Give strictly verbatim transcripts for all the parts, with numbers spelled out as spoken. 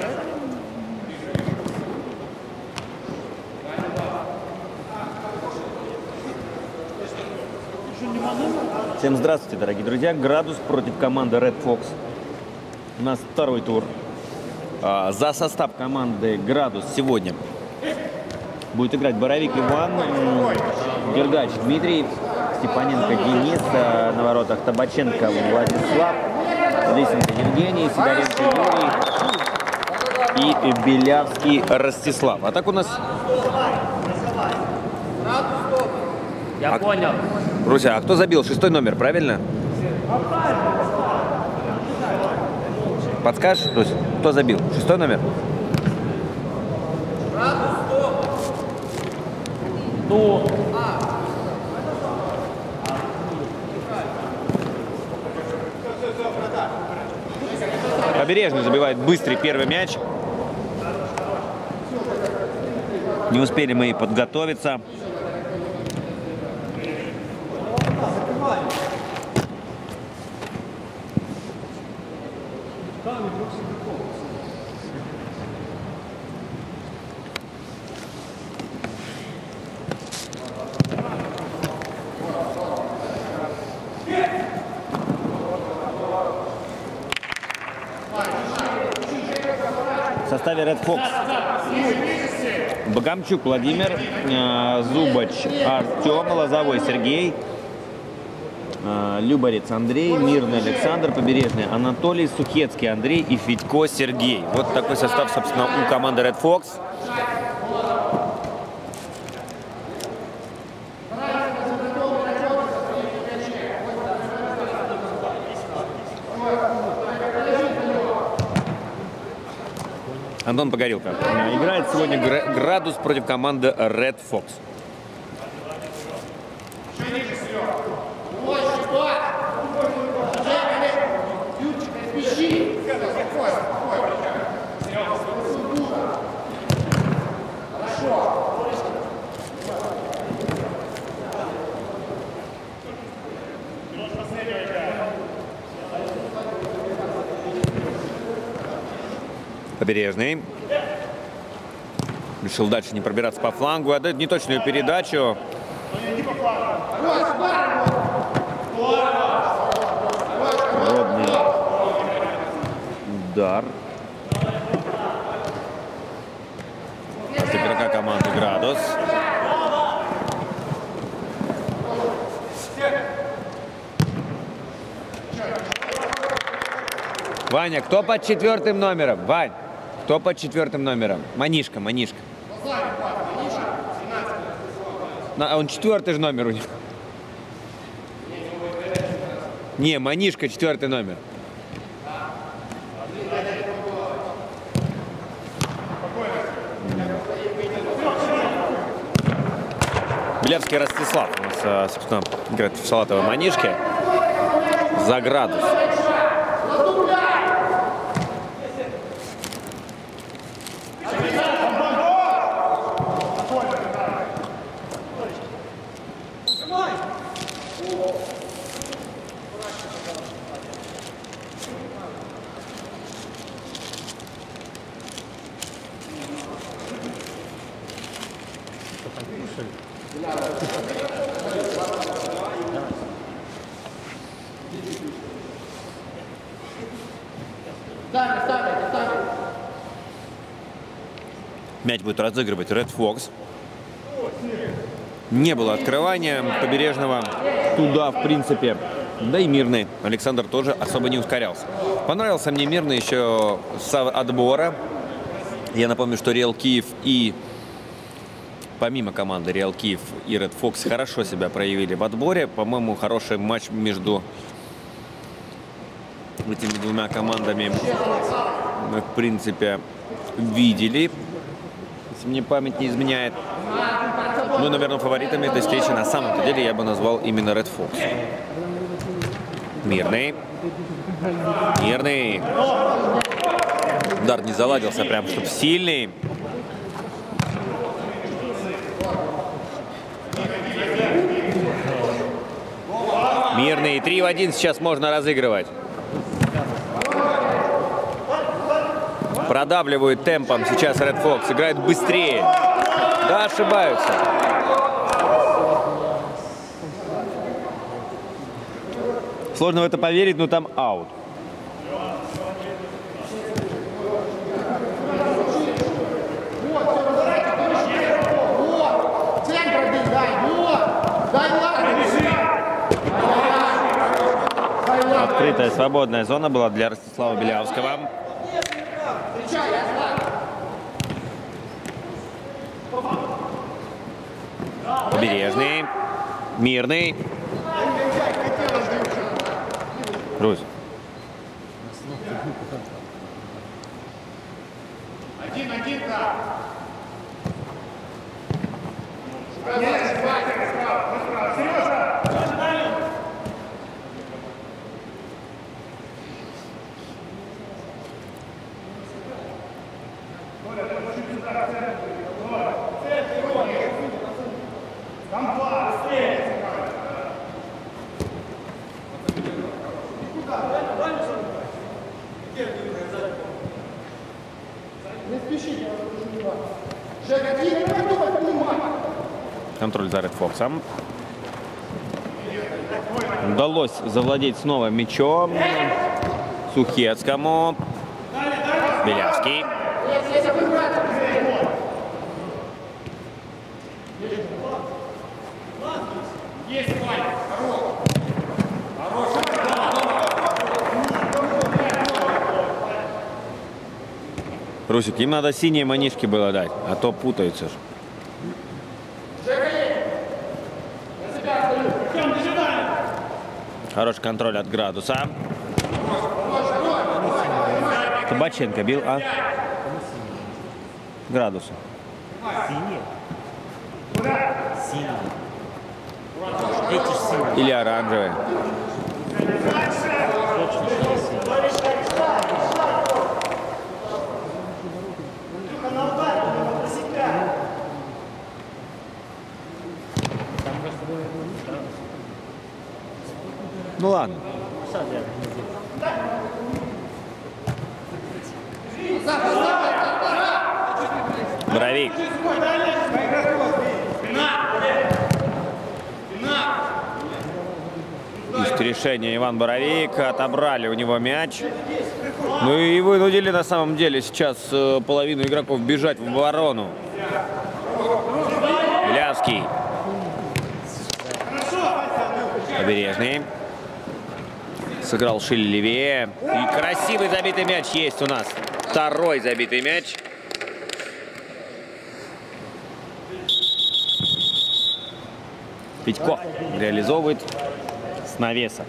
Всем здравствуйте, дорогие друзья. Градус против команды Red Fox. У нас второй тур. За состав команды Градус сегодня будет играть Боровик Иван, Дергач Дмитрий, Степаненко Денис, на воротах Табаченко Владислав, Лисенко Евгений, Сидоренко Юрий и Белявский Ростислав. А так у нас... Я а... понял. Руся, а кто забил? Шестой номер, правильно? Подскажешь, Руся, кто забил? Шестой номер? Ну... Побережный забивает быстрый первый мяч. Не успели мы подготовиться. В составе Red Fox Богомчук Владимир, Зубач Артем, Лозовой Сергей, Любарец Андрей, Мирный Александр, Побережный Анатолий, Сухецкий Андрей и Федько Сергей. Вот такой состав, собственно, у команды Red Fox. Антон Погорелко играет сегодня Градус против команды Red Fox. Побережный. Решил дальше не пробираться по флангу. Отдает неточную передачу. Ровный удар. От игрока команды Градус. Ваня, кто под четвертым номером? Вань, кто под четвертым номером? Манишка, Манишка. А он четвертый же номер у него. Не, Манишка, четвертый номер. Белявский Ростислав у нас, собственно, играет в салатовой Манишке за Градус. Мяч будет разыгрывать Red Fox. Не было открывания Побережного туда, в принципе. Да и Мирный Александр тоже особо не ускорялся. Понравился мне Мирный еще с отбора. Я напомню, что Реал Киев и помимо команды Реал Киев и Red Fox хорошо себя проявили в отборе. По-моему, хороший матч между этими двумя командами мы, в принципе, видели, если мне память не изменяет. Ну, наверное, фаворитами этой встречи на самом деле я бы назвал именно Red Fox. Мирный. Мирный. Удар не заладился прям, чтобы сильный. Мирный. три в один сейчас можно разыгрывать. Продавливают темпом сейчас Red Fox. Играет быстрее. Да, ошибаются. Сложно в это поверить, но там аут. Открытая свободная зона была для Ростислава Белявского. Побережный. Мирный. Русь. Один, один, да. Сережа! Там два. Не спешите, Контроль за Red Fox. Удалось завладеть снова мячом Сухецкому. Белявский. Русик, им надо синие манишки было дать, а то путаются же. Хороший контроль от Градуса. Табаченко бил, а? Градуса. Синие? Синие. Эти же синие. Или оранжевые. Точно, что не синие. Ну ладно. Боровик. Ищет решение Иван Боровик. Отобрали у него мяч. Ну и вынудили на самом деле сейчас половину игроков бежать в оборону. Белявский. Побережный. Сыграл Шиль левее. И красивый забитый мяч есть у нас. Второй забитый мяч. Петько реализовывает с навеса.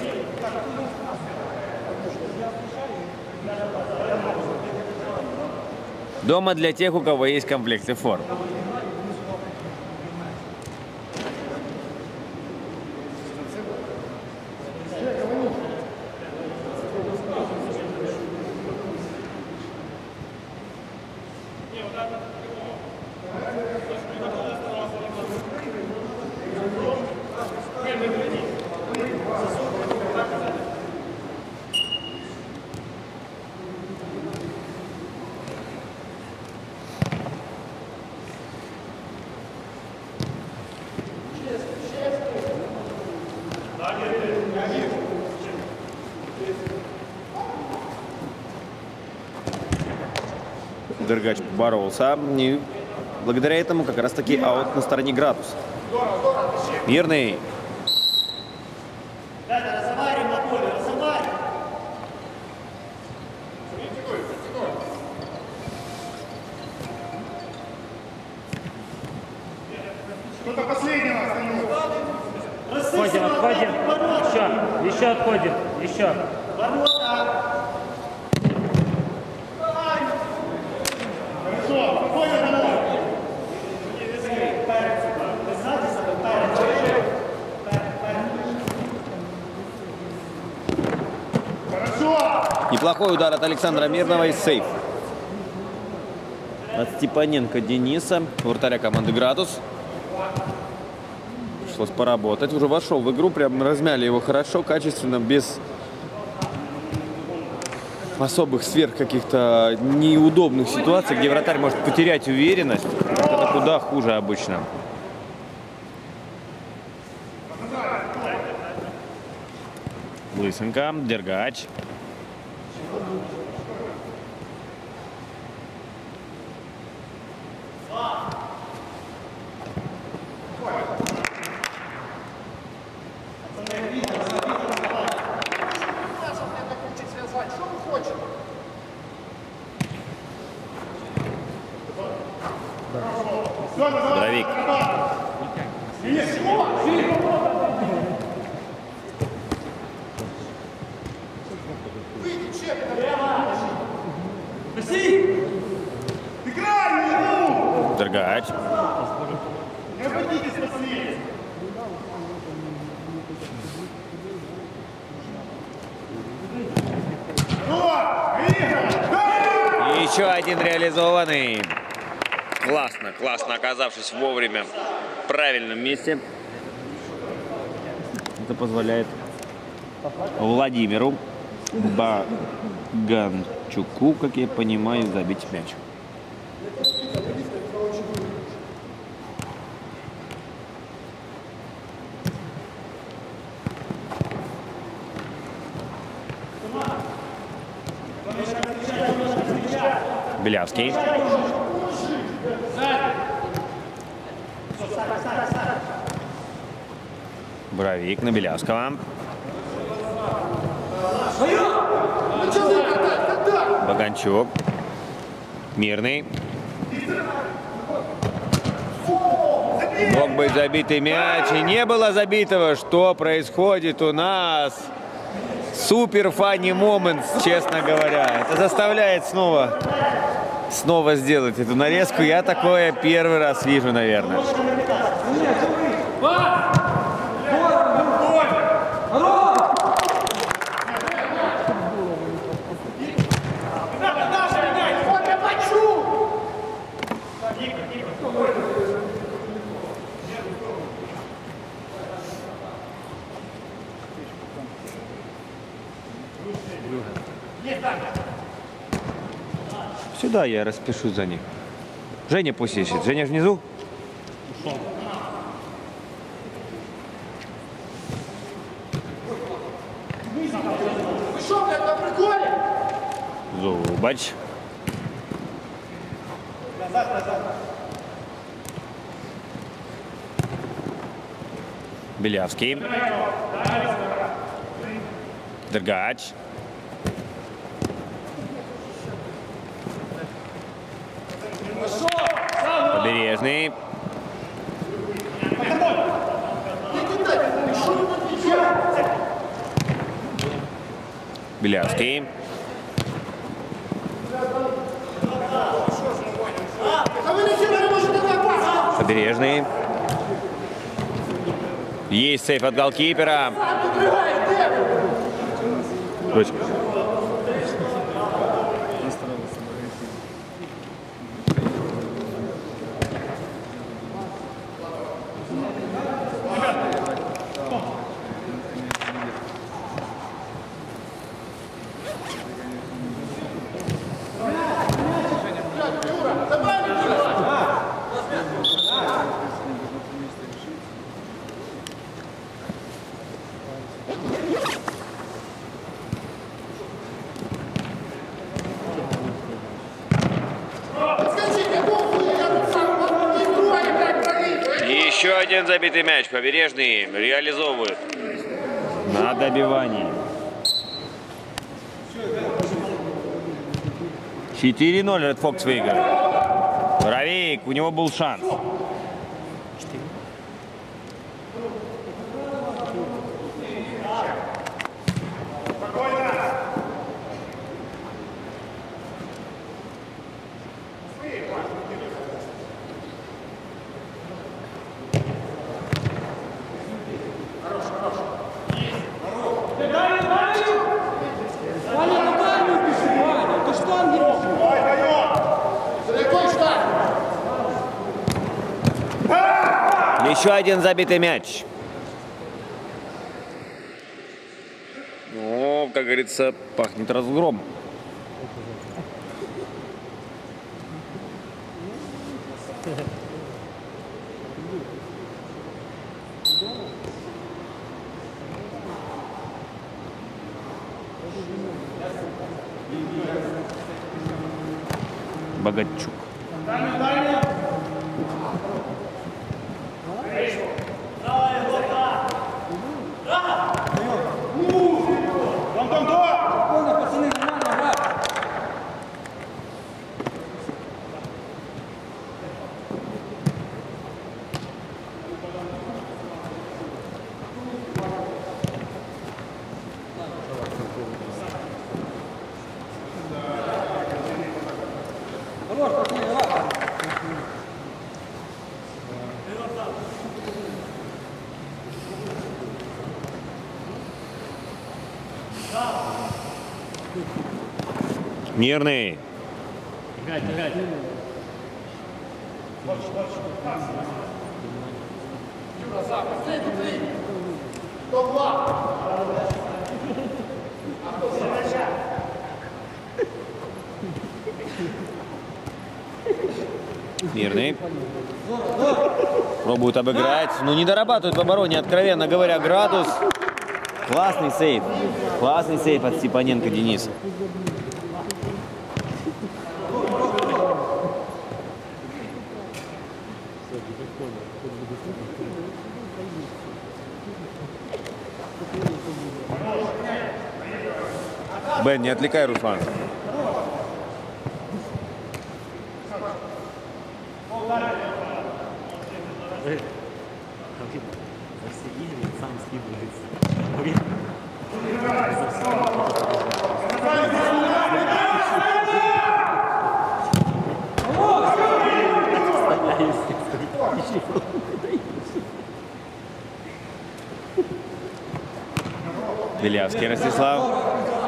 Дома для тех, у кого есть комплекты форм. Дергач поборолся. И благодаря этому как раз таки аут на стороне Градус. Мирный. Кто-то последнего остановил. Отходим, отходим. Еще, еще отходим. Еще. Неплохой удар от Александра Мирного и сейф. От Степаненко Дениса, вратаря команды Градус. Пришлось поработать. Уже вошел в игру, прям размяли его хорошо, качественно, без особых сверх каких-то неудобных ситуаций, где вратарь может потерять уверенность, это куда хуже обычно. Лысенко, Дергач. Боровик. Дергач. Не обойдитесь последний. И еще один реализованный. Классно, классно оказавшись вовремя в правильном месте. Это позволяет Владимиру Баганчуку, как я понимаю, забить мяч. Белявский. Боровик на Белявского. Баганчук. Мирный. Мог быть забитый мяч, и не было забитого. Что происходит у нас? Супер фанни момент, честно говоря. Это заставляет снова, снова сделать эту нарезку. Я такое первый раз вижу, наверное. Сюда я распишусь за них. Женя пусть ищет. Женя внизу? Зубач. Белявский. Дергач. Побережный. Белявский. Побережный. Есть сейф от голкипера. Точка. Еще один забитый мяч. Побережный реализовывают на добивании. четыре ноль Red Fox выигрывает. Боровик, у него был шанс. Еще один забитый мяч. Ну, как говорится, пахнет разгром. Богатчук. Мирный. Играть, играть. Мирный. Пробует обыграть. Ну, не дорабатывает в обороне, откровенно говоря, Градус. Классный сейв. Классный сейв от Степаненко Дениса. Бен, не отвлекай Руслан. За все игры сам скидывается. Белявский Ростислав.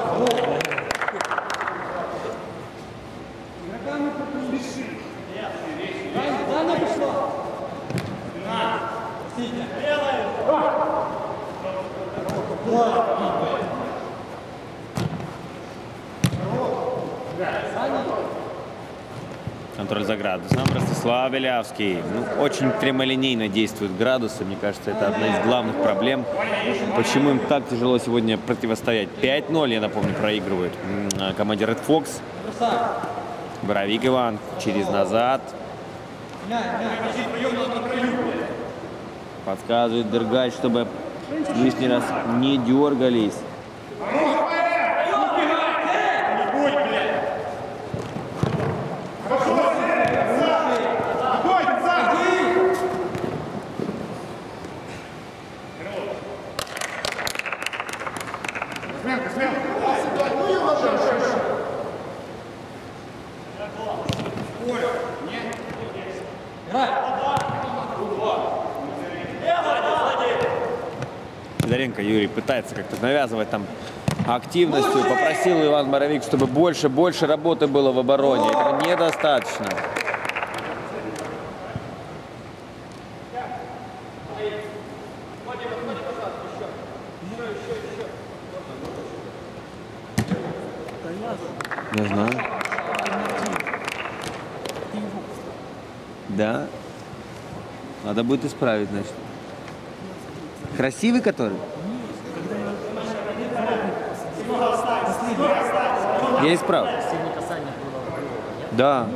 Контроль за Градусом. Ростислав Белявский. Ну, очень прямолинейно действует Градусы. Мне кажется, это одна из главных проблем. Почему им так тяжело сегодня противостоять? пять ноль, я напомню, проигрывают команде Red Fox. Боровик Иван через назад. Подсказывает Дергач, чтобы лишний раз не дергались. Сидоренко Юрий пытается как-то навязывать там активностью. Попросил Иван Боровик, чтобы больше, больше работы было в обороне. Этого недостаточно. Я знаю. Да. Надо будет исправить, значит. Красивый который? Я исправлю. Да.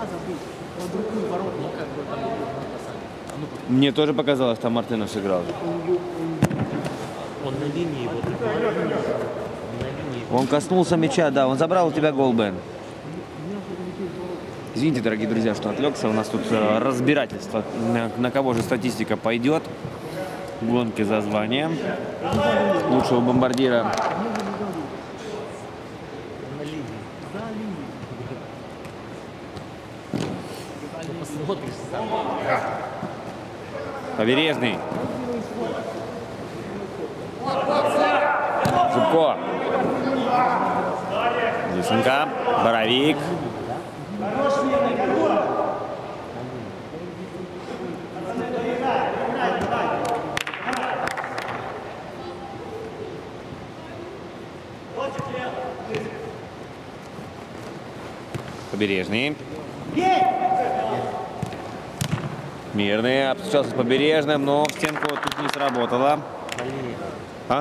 Мне тоже показалось, там Мартынов сыграл. Он на линии, вот на линии. Он коснулся мяча, да, он забрал у тебя гол, Бен. Извините, дорогие друзья, что отвлекся. У нас тут э, разбирательство, на, на кого же статистика пойдет. Гонки за звание лучшего бомбардира. На линии. За линией. Посмотришь сам. Побережный. Зубко. Лысенко. Боровик. Побережный. Мирный обстрелялся с Побережным, но в стенку тут не сработало. А?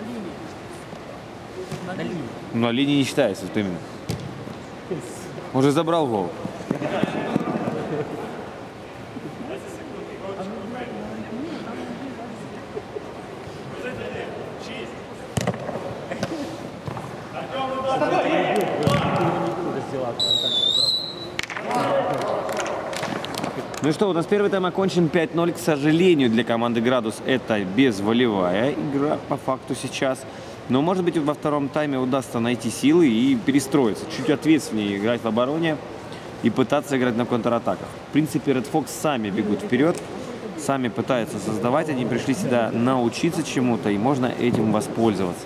На линии. На линии не считается, вот именно. Он же забрал гол. Ну что, у нас первый тайм окончен пять ноль. К сожалению, для команды «Градус» это безволевая игра по факту сейчас. Но, может быть, во втором тайме удастся найти силы и перестроиться. Чуть ответственнее играть в обороне и пытаться играть на контратаках. В принципе, Red Fox сами бегут вперед, сами пытаются создавать. Они пришли сюда научиться чему-то, и можно этим воспользоваться.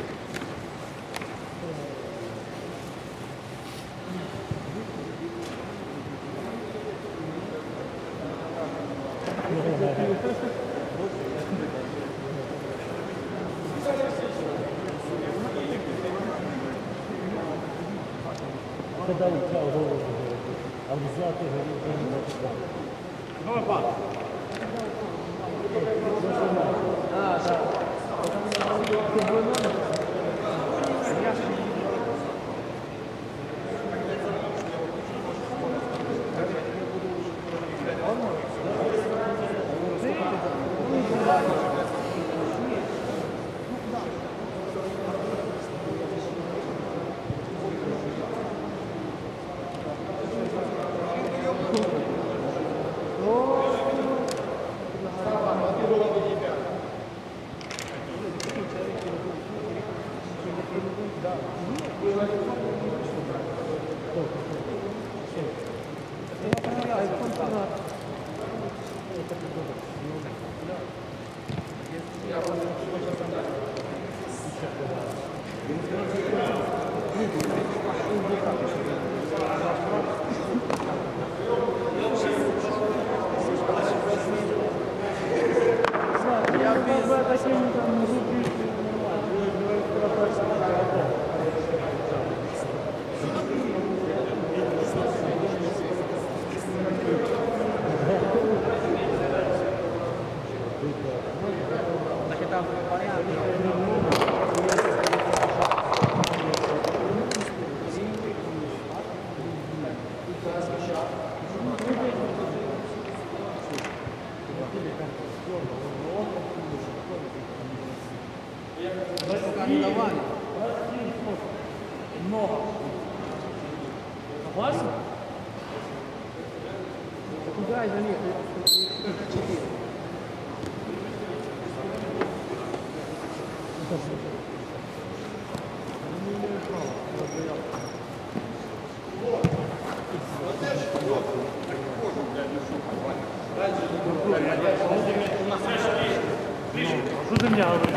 Что ты меня говоришь?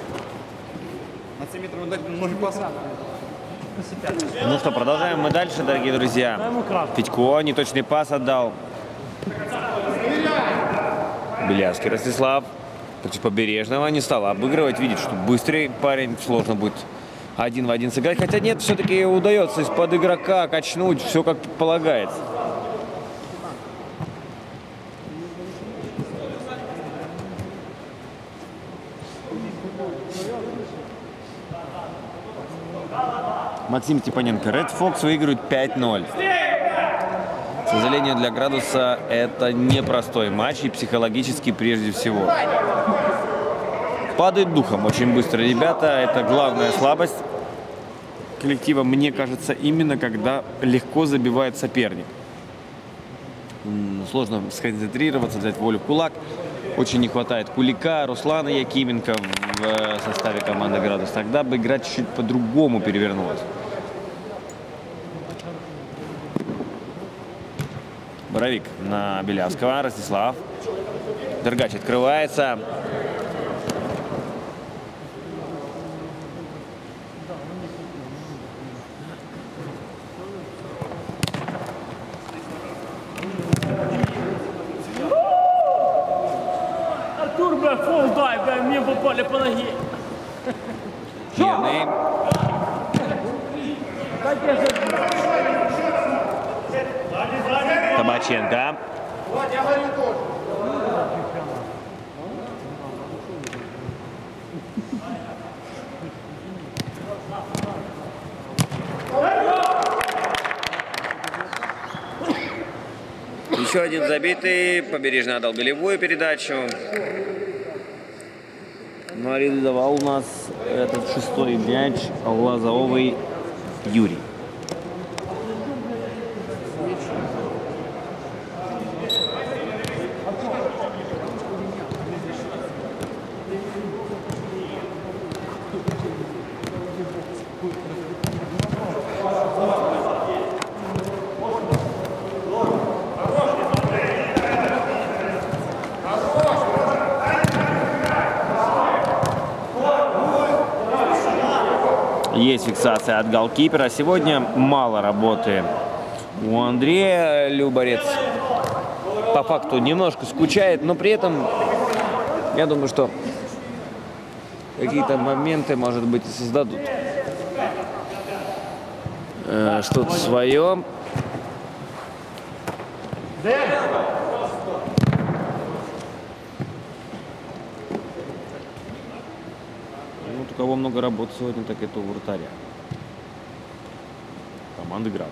На семь метров дать ноги пас. Ну что, продолжаем мы дальше, дорогие друзья. Федько неточный пас отдал. Белявский Ростислав против Побережного не стал обыгрывать. Видит, что быстрый парень, сложно будет один в один сыграть. Хотя нет, все-таки удается из-под игрока качнуть, все как полагается. Максим Степаненко. Red Fox выигрывает пять ноль. К сожалению, для Градуса это непростой матч, и психологически прежде всего. Падает духом очень быстро ребята. Это главная слабость коллектива, мне кажется, именно когда легко забивает соперник. Сложно сконцентрироваться, взять волю в кулак. Очень не хватает Кулика, Руслана Якименко в составе команды «Градус». Тогда бы игра чуть-чуть по-другому перевернулась. Боровик на Белявского. Ростислав. Дергач открывается. Артур, бля, фол дай, бля, мне попали по ноге. Мирный. Собаченко. Еще один забитый. Побережный отдал голевую передачу. Ну, а реализовал у нас этот шестой мяч Лозовой Юрий. Есть фиксация от голкипера. Сегодня мало работы у Андрея. Люборец по факту немножко скучает, но при этом я думаю, что какие-то моменты, может быть, и создадут э, что-то свое. Вот у кого много работы сегодня, так это у вратаря команды «Градус».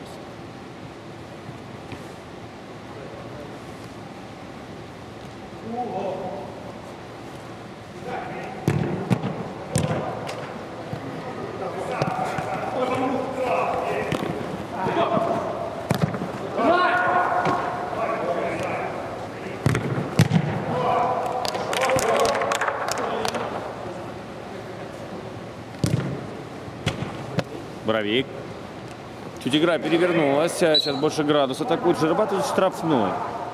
Боровик. Чуть игра перевернулась. Сейчас больше «Градус» атакует. Зарабатывает штрафной.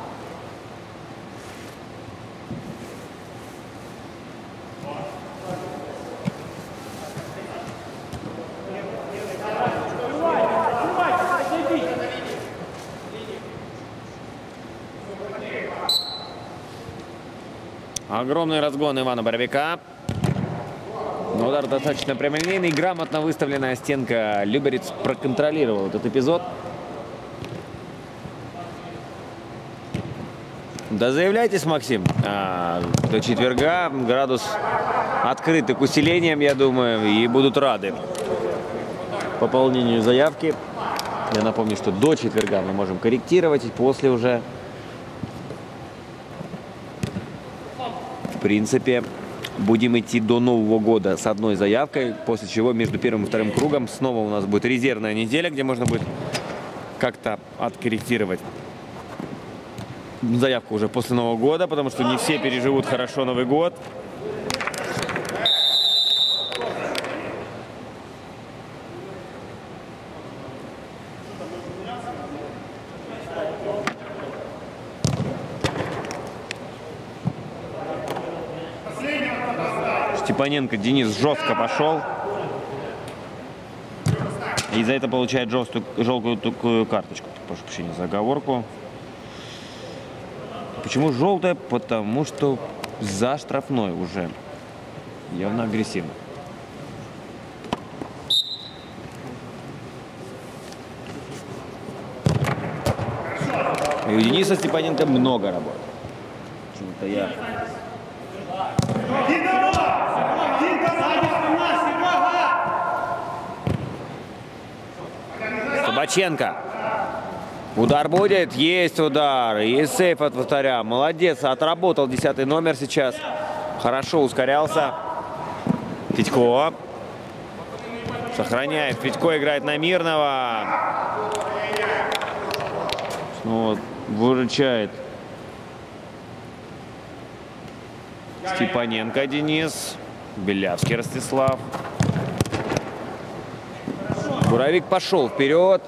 Огромный разгон Ивана Боровика. Удар достаточно прямолинейный, грамотно выставленная стенка. Люберец проконтролировал этот эпизод. Да заявляйтесь, Максим. А, до четверга «Градус» открыты к усилениям, я думаю, и будут рады пополнению заявки. Я напомню, что до четверга мы можем корректировать, и после уже, в принципе, будем идти до Нового года с одной заявкой, после чего между первым и вторым кругом снова у нас будет резервная неделя, где можно будет как-то откорректировать заявку уже после Нового года, потому что не все переживут хорошо Новый год. Степаненко Денис жестко пошел. И за это получает жесткую, желтую такую карточку. Прошу прощения за оговорку. Почему желтая? Потому что за штрафной уже. Явно агрессивно. И у Дениса Степаненко много работы. Почему-то я... Собаченко. Удар будет? Есть удар. Есть сейф от вратаря. Молодец. Отработал десятый номер сейчас. Хорошо ускорялся. Федько. Сохраняет. Федько играет на Мирного. Снова выручает Степаненко Денис. Белявский Ростислав. Боровик пошел вперед.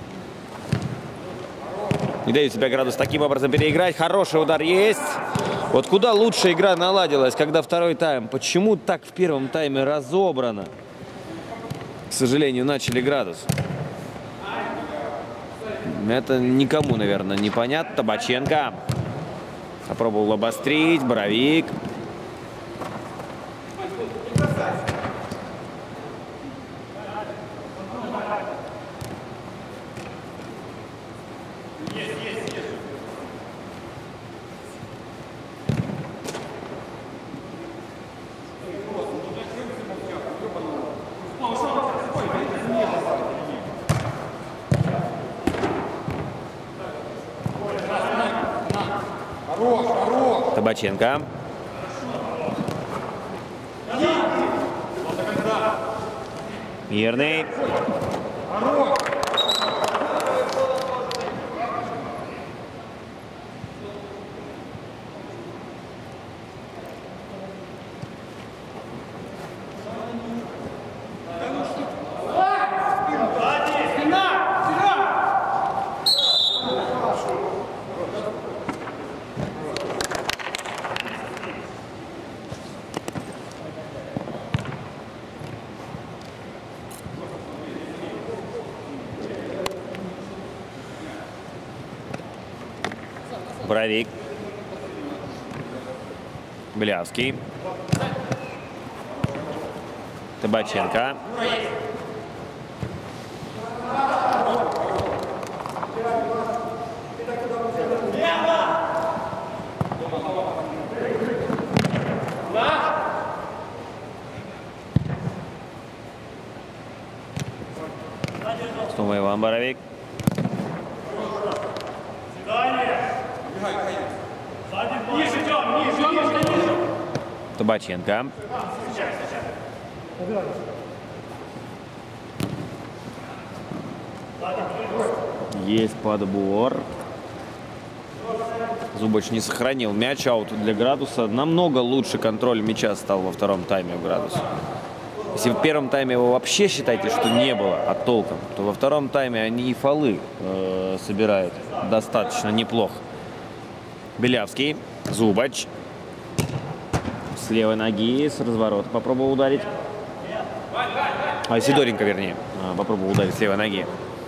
Не дает себя «Градус» таким образом переиграть. Хороший удар есть. Вот куда лучше игра наладилась, когда второй тайм? Почему так в первом тайме разобрано? К сожалению, начали градус. Это никому, наверное, не понятно. Табаченко попробовал обострить. Боровик. Табаченко. Мирный. Боровик. Белявский. Табаченко. Снова Иван Боровик. Табаченко. Есть подбор. Зубач не сохранил мяч. Аут для Градуса. Намного лучше контроль мяча стал во втором тайме у Градуса. Если в первом тайме его вообще считаете, что не было, а толком, то во втором тайме они и фолы э, собирают достаточно неплохо. Белявский. Зубач. С левой ноги, с разворота попробовал ударить. А, Сидоренко, вернее, попробовал ударить с левой ноги.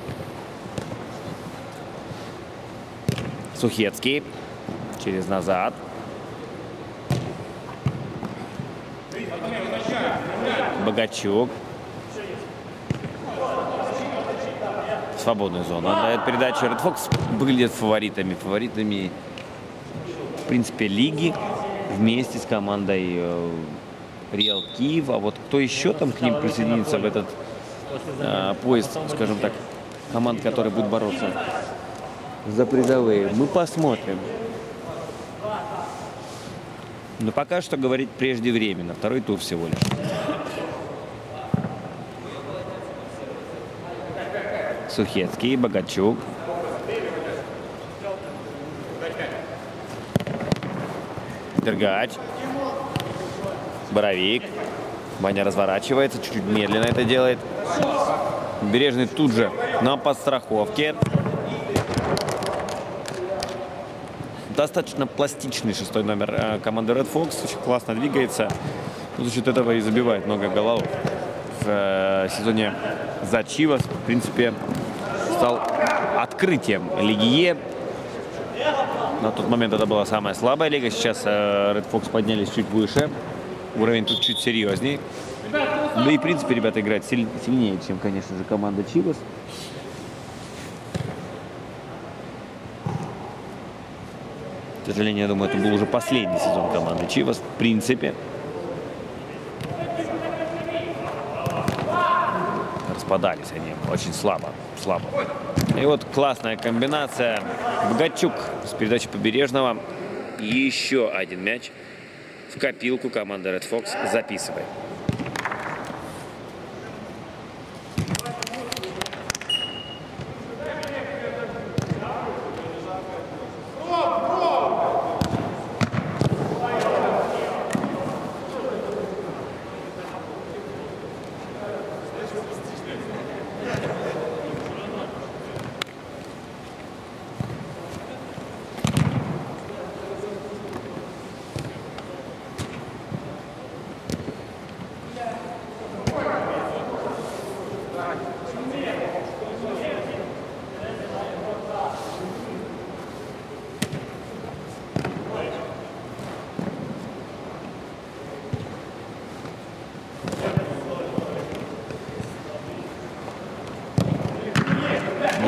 Сухецкий. Через назад. Богачук. Свободную зону. Он дает передачу. Red Fox выглядят фаворитами. Фаворитами, в принципе, лиги. Вместе с командой э, Реал Киев. А вот кто еще там к ним присоединится в этот э, поезд, скажем так, команд, которые будут бороться за призовые, мы посмотрим. Но пока что говорить преждевременно. Второй тур всего лишь. Сухецкий, Богачук. Дергач. Боровик. Ваня разворачивается, чуть-чуть медленно это делает. Бережный тут же на подстраховке. Достаточно пластичный шестой номер команды Red Fox. Очень классно двигается. За счет этого и забивает много голов. В сезоне за Чивас, в принципе, стал открытием Лиги Е. На тот момент это была самая слабая лига. Сейчас Red Fox поднялись чуть выше. Уровень тут чуть серьезней. Да и, в принципе, ребята играют сильнее, чем, конечно же, команда Чивас. К сожалению, я думаю, это был уже последний сезон команды Чивас. В принципе. Распадались они очень слабо. слабо. И вот классная комбинация. Богачук с передачи Побережного. Еще один мяч в копилку команды Red Fox записывает.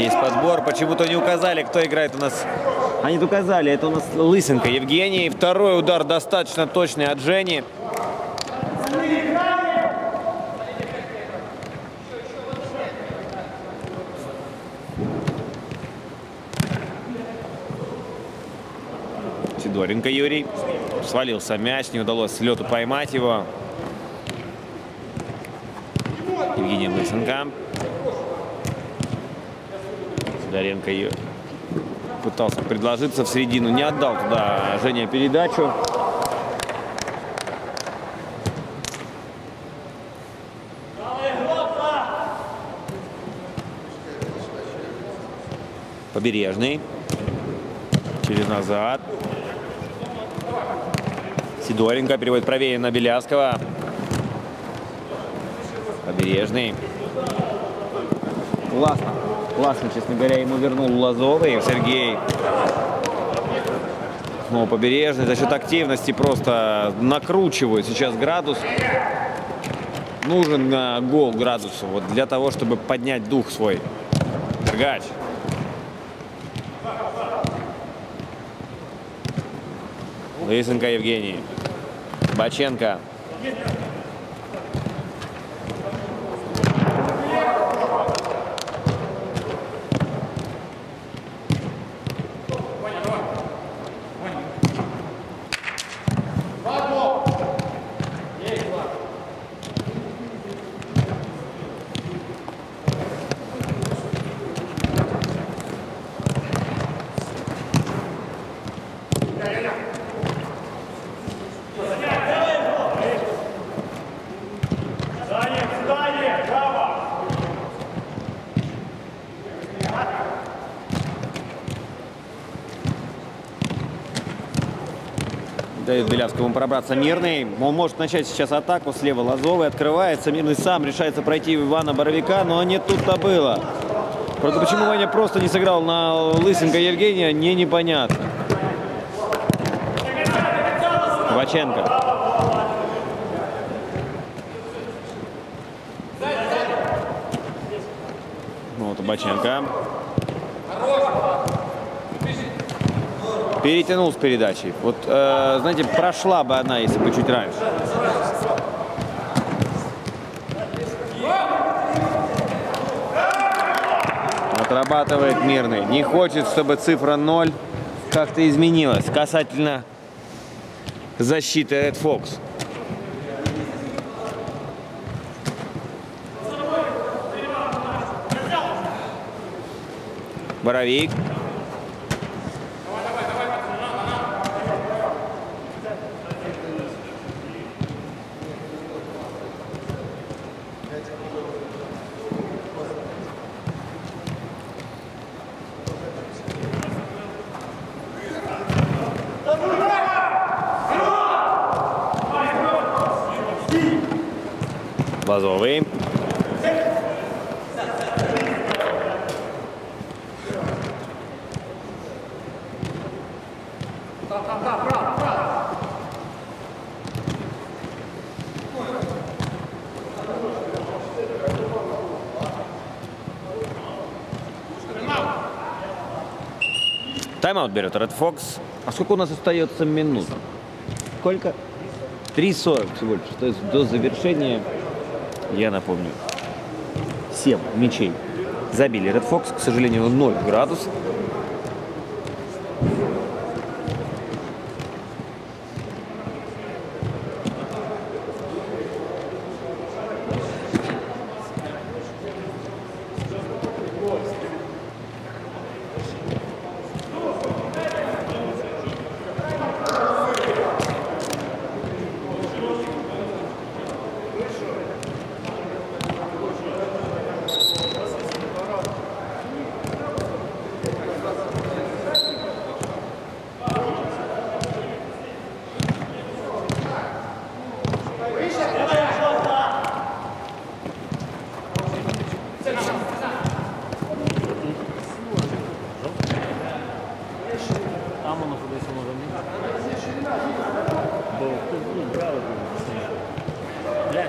Евгений с подбор. Почему-то не указали, кто играет у нас. Они указали, это у нас Лысенко Евгений. Второй удар достаточно точный от Жени. Сидоренко Юрий. Свалился мяч, не удалось с лету поймать его. Евгений Лысенко. Сидоренко Юрий пытался предложиться в середину, не отдал туда Женя передачу. Побережный. Через назад. Сидоренко переводит правее на Белявского. Побережный. Классно. Классно, честно говоря, ему вернул Лазовый. Сергей. Снова Побережный. За счет активности просто накручивают сейчас градус. Нужен uh, гол градусу вот для того, чтобы поднять дух свой. Дергач. Лысенко Евгений. Баченко. Дает Белявскому пробраться Мирный. Он может начать сейчас атаку. Слева Лазовый открывается. Мирный сам решается пройти Ивана Боровика, но не тут-то было. Просто почему Ваня просто не сыграл на Лысенко Евгения, не непонятно. Баченко. Вот Баченко. Перетянул с передачей. Вот, э, знаете, прошла бы она, если бы чуть раньше. Отрабатывает Мирный. Не хочет, чтобы цифра ноль как-то изменилась касательно защиты Red Fox. Боровик. Лазовый. Тайм-аут берет Red Fox. А сколько у нас остается минут? Сколько? три сорок всего лишь. То есть до завершения, я напомню, семь мячей забили Red Fox. К сожалению, ноль градусов.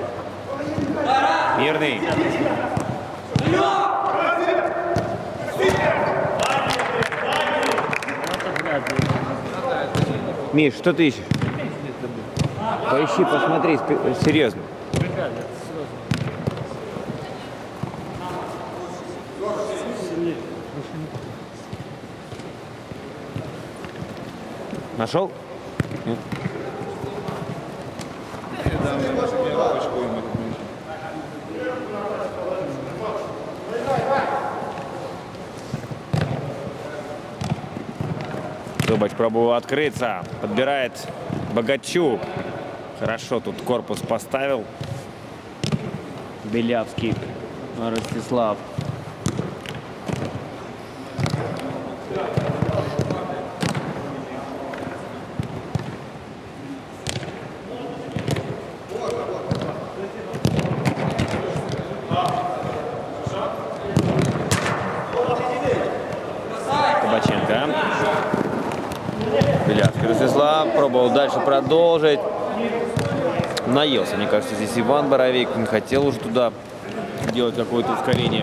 Мирный. Миш, что ты ищешь? Поищи, посмотри, спи- серьезно. Нашел? Нет? Зубач пробовал открыться. Подбирает Богачук. Хорошо тут корпус поставил. Белявский Ростислав. Кабаченко. Белявский Ростислав. Пробовал дальше продолжить. Наелся, мне кажется, здесь Иван Боровик. Не хотел уже туда делать какое-то ускорение.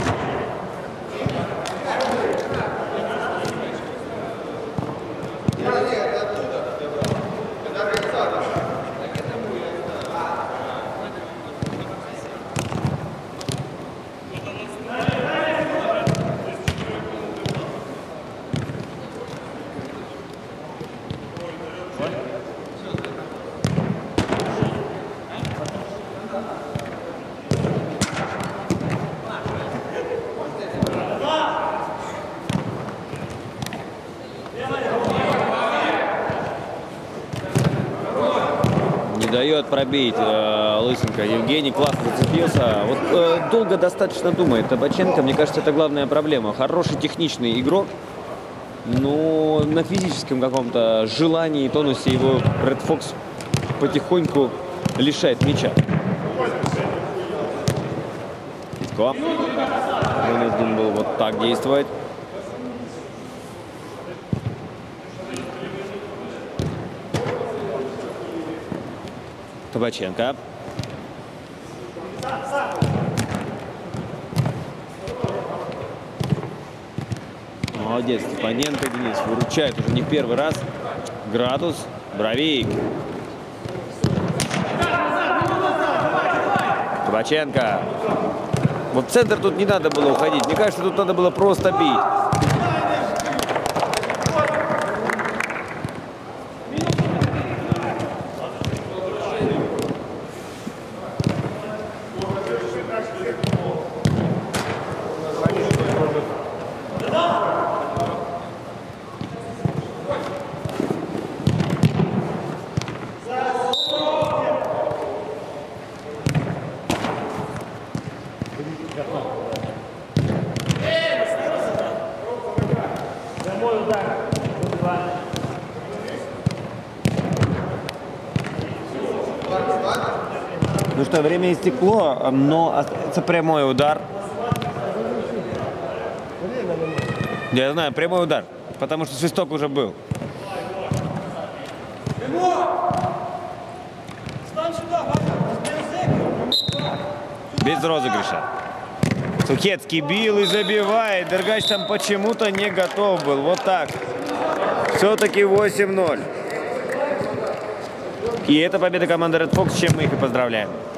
Не дает пробить э, Лысенко. Евгений классно зацепился. Вот э, долго достаточно думает Табаченко. Мне кажется, это главная проблема. Хороший техничный игрок, но на физическом каком-то желании и тонусе его Ред Фокс потихоньку лишает мяча. Витко вынужден был вот так действовать. Табаченко. Молодец, Степаненко Денис. Выручает уже не в первый раз. Градус. Боровик. Табаченко. Вот в центр тут не надо было уходить. Мне кажется, тут надо было просто бить. Прямой удар. Ну что, время истекло, но остается прямой удар. Я знаю, прямой удар, потому что свисток уже был. Без розыгрыша. Сухецкий бил и забивает. Дергач там почему-то не готов был. Вот так. Все-таки восемь ноль. И это победа команды Red Fox, с чем мы их и поздравляем.